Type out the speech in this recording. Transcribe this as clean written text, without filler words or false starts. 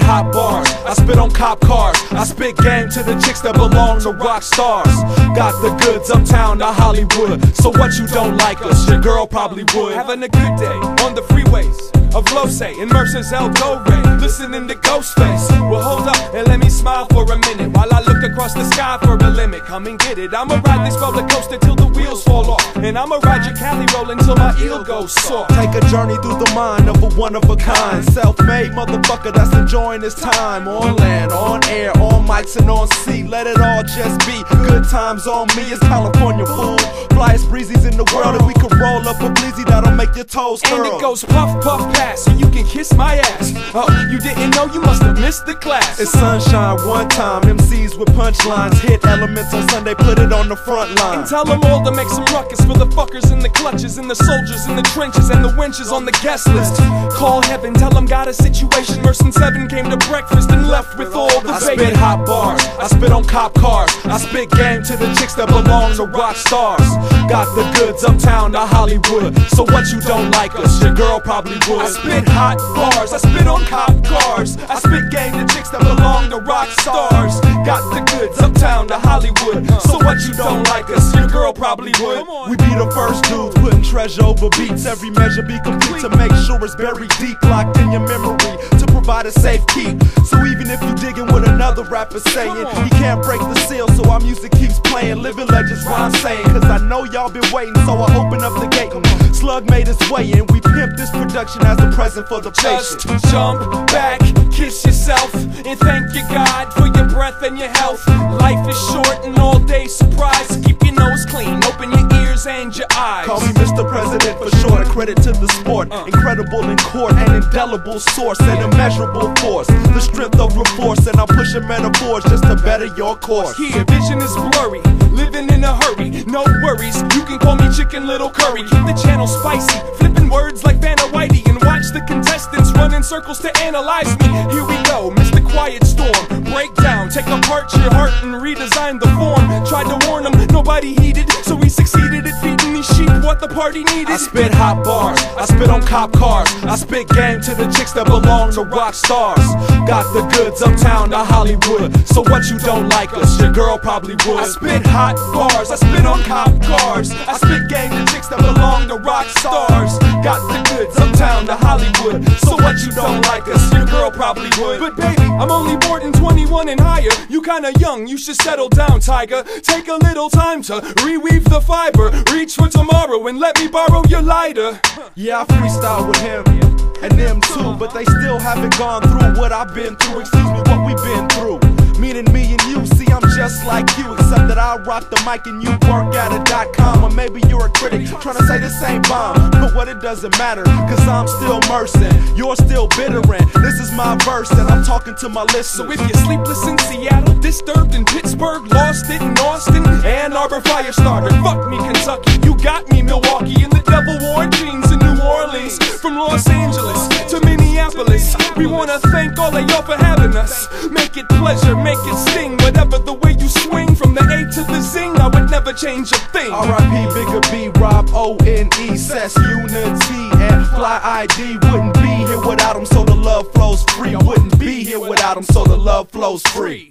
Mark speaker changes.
Speaker 1: hot bars, I spit on cop cars, I spit game to the chicks that belong to rock stars. Got the goods uptown to Hollywood, so what you don't like us, your girl probably would.
Speaker 2: Having a good day on the freeways of Los and Murs El Dora, listening to Ghostface. Well, hold up and let me smile for a minute while I look across the sky for a limit. Come and get it. I'ma ride this roller coaster till the wheels fall off, and I'ma ride your Cali Roll until my eel goes soft.
Speaker 1: Take a journey through the mind of a one-of-a-kind self-made motherfucker that's enjoying his time on land, on air, on mics and on sea. Let it all just be good times on me. It's California, fool. Flyest breezies in the world, and we can roll up a bleezy that'll make your toes curl.
Speaker 2: And it goes puff, puff, pass, so you can kiss my ass. Oh, you didn't know? You must have missed the class.
Speaker 1: It's sunshine one time, MCs with punchlines hit elements on Sunday, put it on the front line.
Speaker 2: And tell them all to make some ruckus for the fuckers in the clutches, and the soldiers in the trenches, and the wenches on the guest list. Call Havin, tell them got a situation. Murs and 7 came to breakfast and left with all the bacon.
Speaker 1: I spit hot bars, I spit on cop cars, I spit game to the chicks that belong to rock stars. Got the goods uptown to Hollywood, so what you don't like us, your girl probably would.
Speaker 2: I spit hot bars, I spit on cop cars, I spit game to chicks that belong to rock stars. Got the goods uptown to Hollywood, so what you don't like us, your girl probably would.
Speaker 1: We be the first dudes putting treasure over beats, every measure be complete to make sure it's buried deep, locked in your memory, to provide a safe keep. So even if you digging what another rapper's saying, he can't break the seal, so our music keeps playing. Living legends rhyme saying, cause I know y'all been waiting, so I open up the gate. Slug made his way in, we pimp this production as a present for the patient.
Speaker 2: Just jump back, kiss yourself, and thank your God for your breath and your health. Life is short and all day surprise. Keep your nose clean, open your ears and your eyes.
Speaker 1: Call me Mr. President for short, a credit to the sport. Incredible in court, an indelible source, an immeasurable force. The strength of remorse, and I'm pushing metaphors just to better your course.
Speaker 2: Here, vision is blurry, living in a hurry, no worries. You can call me Chicken Little Curry. Keep the channel spicy, flipping words like Vanna Whitey, and watch the contestants run in circles to analyze me. Here we go, Mr. Quiet Storm. Break down, take apart your heart and redesign the form. Tried to warn them, nobody heeded, so we succeeded at feeding these sheep what the party needed.
Speaker 1: I spit hot bars, I spit on cop cars, I spit game to the chicks that belong to rock stars. Got the goods uptown to Hollywood, so what you don't like us, your girl probably would.
Speaker 2: I spit hot bars, I spit on cop cars, I spit game to chicks that belong to rock stars. Got the goods uptown to Hollywood, so what you don't like us, your girl probably would. But baby, I'm only born in 21 and higher. You kinda young, you should settle down, tiger. Take a little time to reweave the fiber. Reach for tomorrow and let me borrow your lighter.
Speaker 1: Yeah, I freestyle with him and them too, but they still haven't gone through what I've been through. Excuse me, what we've been through. Meaning me and you, see I'm just like you, except that I rock the mic and you work at a.com. Or maybe you're a critic trying to say this ain't bomb, but what it doesn't matter, cause I'm still Mursin', you're still bittering. This is my verse and I'm talking to my listeners.
Speaker 2: So if you're sleepless in Seattle, disturbed in Pittsburgh, lost it in Austin, Ann Arbor, Firestarter, fuck me Kentucky, you got me Milwaukee, and the devil wore jeans in New Orleans. From Los Angeles to Minneapolis, we wanna thank all of y'all for having us. Make it pleasure, make it sting, whatever the way you swing. From the A to the zing, I would never change a thing.
Speaker 1: R.I.P. Bigger B, Rob O.N.E. Sess Unity and Fly ID. Wouldn't be here without them, so the love flows free. Wouldn't be here without them, so the love flows free.